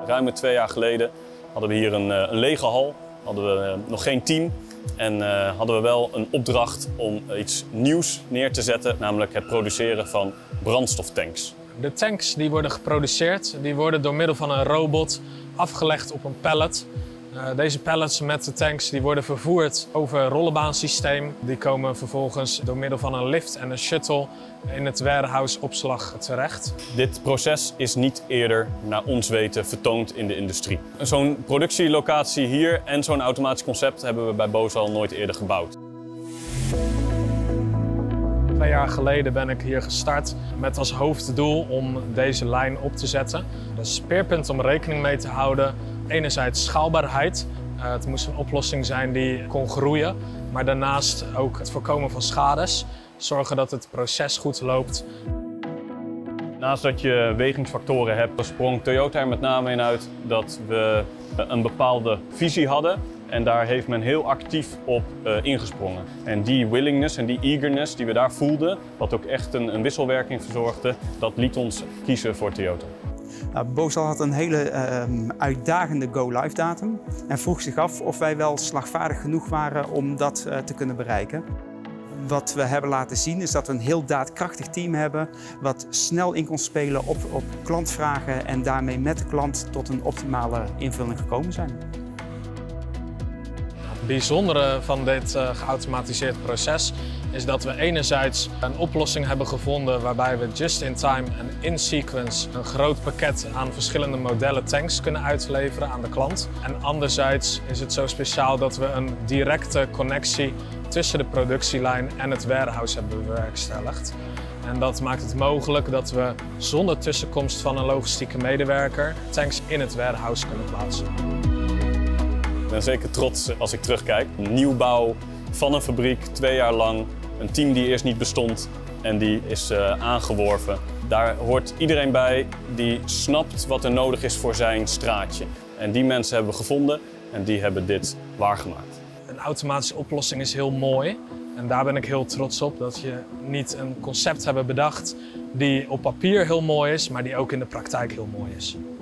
Ruim 2 jaar geleden hadden we hier een lege hal, hadden we nog geen team en hadden we wel een opdracht om iets nieuws neer te zetten, namelijk het produceren van brandstoftanks. De tanks die worden geproduceerd, die worden door middel van een robot afgelegd op een pallet. Deze pallets met de tanks die worden vervoerd over een rollenbaansysteem. Die komen vervolgens door middel van een lift en een shuttle in het warehouse-opslag terecht. Dit proces is niet eerder naar ons weten vertoond in de industrie. Zo'n productielocatie hier en zo'n automatisch concept hebben we bij Bosal nooit eerder gebouwd. 2 jaar geleden ben ik hier gestart met als hoofddoel om deze lijn op te zetten. De speerpunt om rekening mee te houden, enerzijds schaalbaarheid. Het moest een oplossing zijn die kon groeien, maar daarnaast ook het voorkomen van schades. Zorgen dat het proces goed loopt. Naast dat je wegingsfactoren hebt, sprong Toyota er met name in uit dat we een bepaalde visie hadden. En daar heeft men heel actief op ingesprongen. En die willingness en die eagerness die we daar voelden, wat ook echt een wisselwerking verzorgde, dat liet ons kiezen voor Toyota. Bosal had een hele uitdagende go-live datum en vroeg zich af of wij wel slagvaardig genoeg waren om dat te kunnen bereiken. Wat we hebben laten zien is dat we een heel daadkrachtig team hebben wat snel in kon spelen op klantvragen en daarmee met de klant tot een optimale invulling gekomen zijn. Het bijzondere van dit geautomatiseerd proces is dat we enerzijds een oplossing hebben gevonden waarbij we just in time en in sequence een groot pakket aan verschillende modellen tanks kunnen uitleveren aan de klant. En anderzijds is het zo speciaal dat we een directe connectie tussen de productielijn en het warehouse hebben bewerkstelligd. En dat maakt het mogelijk dat we zonder tussenkomst van een logistieke medewerker tanks in het warehouse kunnen plaatsen. Ik ben zeker trots als ik terugkijk. Nieuwbouw van een fabriek, 2 jaar lang. Een team die eerst niet bestond en die is aangeworven. Daar hoort iedereen bij die snapt wat er nodig is voor zijn straatje. En die mensen hebben we gevonden en die hebben dit waargemaakt. Een automatische oplossing is heel mooi. En daar ben ik heel trots op dat je niet een concept hebben bedacht die op papier heel mooi is, maar die ook in de praktijk heel mooi is.